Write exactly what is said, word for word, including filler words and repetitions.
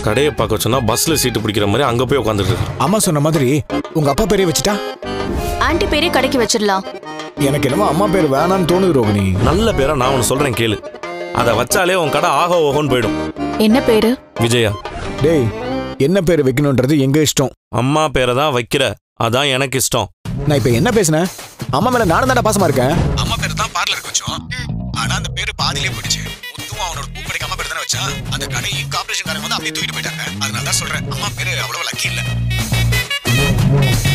கடையை பார்க்க சொன்னா பஸ்ல சீட்டு பிடிக்கிற மாதிரி அங்க போய் உட்காந்துட்டு இருக்கு. அம்மா சொன்ன மாதிரி உங்க அப்பா பேரே வச்சுட்டா ஆன்ட்டி பேரே கடைக்கு வச்சிடலாம். எனக்கு என்னமோ அம்மா பேர் வேணான்னு தோணுது ரோகிணி. நல்ல பேரா நான் ஒன்னு சொல்றேன் கேளு. அதை வச்சாலே உன் கடை ஆகோ ஓகோன்னு போயிடும். என்ன பேரு? விஜயா. டேய், என்ன பேர் வைக்கணும்ன்றது எங்க இஷ்டம். அம்மா பேரை தான் வைக்கிற, அதான் எனக்கு இஷ்டம். நான் இப்ப என்ன பேசுனேன்? அம்மா மேல நானும் தானே பாசமா இருக்கேன். அம்மா பேர் தான் பார்லர் வச்சோம். ஆனா அந்த பேரு பாதியிலே போயிடுச்சு. முத்துவும் அவனோட பூ கடைக்கு அம்மா பேர் தானே வச்சா. அந்த கடையை கார்ப்பரேஷன் காரங்க வந்து அப்படியே தூக்கிட்டு போயிட்டாங்க. அதனால தான் சொல்றேன், அம்மா பேரு அவ்வளவு லக்கி இல்ல.